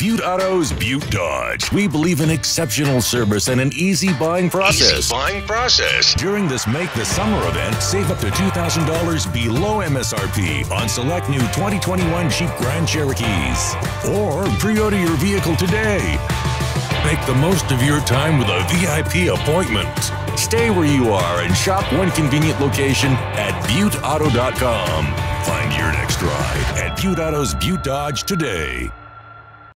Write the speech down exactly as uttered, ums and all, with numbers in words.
Butte Auto's Butte Dodge. We believe in exceptional service and an easy buying process. Easy buying process. During this Make the Summer event, save up to two thousand dollars below M S R P on select new twenty twenty-one Jeep Grand Cherokees. Or pre-order your vehicle today. Make the most of your time with a V I P appointment. Stay where you are and shop one convenient location at butte auto dot com. Find your next ride at Butte Auto's Butte Dodge today.